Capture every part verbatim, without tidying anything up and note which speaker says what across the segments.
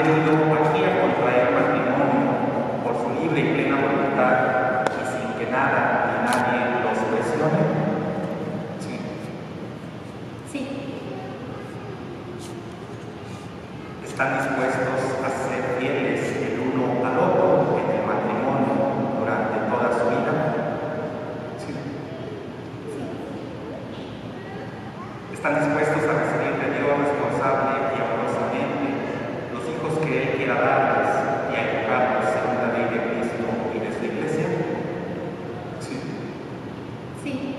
Speaker 1: venido aquí a contraer matrimonio por su libre y plena voluntad y sin que nada ni nadie los presione. Sí.
Speaker 2: Sí.
Speaker 1: ¿Están dispuestos a ser fieles el uno al otro en el matrimonio durante toda su vida? Sí. ¿Están dispuestos a recibir de Dios responsable y amorosamente los hijos que Él quiera darles y a educarlos según la ley de Cristo y de su Iglesia? Sí.
Speaker 2: Sí.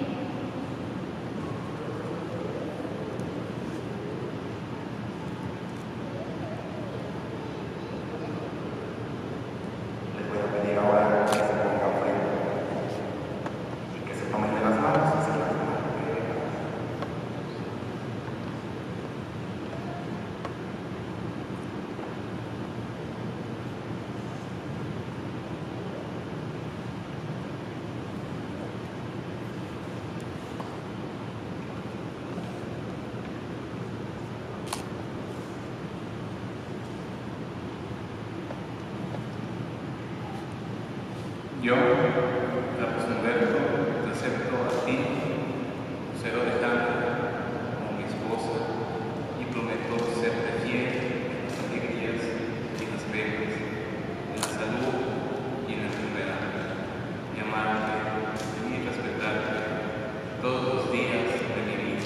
Speaker 1: Les voy a pedir ahora que se pongan frente y que se tomen de las manos y se las tomen.
Speaker 3: Yo, Carlos Humberto, te acepto a ti, Lucero Alejandra, como mi esposa y prometo serte fiel en las alegrías y las penas, en la salud y en la enfermedad, y amarte y respetarte todos los días de mi vida.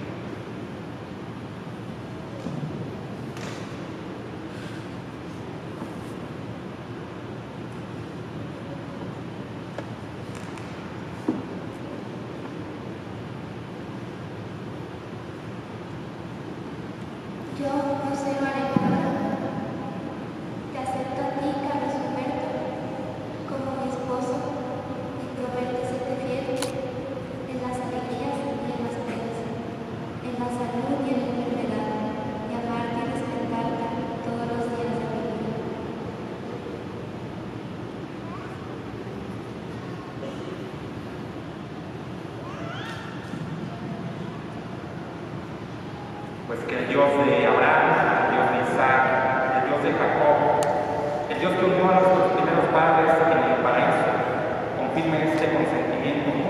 Speaker 2: Yo, José Alejandro, te acepto a ti, Carlos Humberto, como mi esposo y prometo serte fiel en las alegrías y en las penas, en la salud y en la enfermedad, y amarte y respetarte todos los días de mi vida.
Speaker 1: Pues que el Dios de Abraham, el Dios de Isaac, el Dios de Jacob, el Dios que unió a nuestros primeros padres en el paraíso, confirme este consentimiento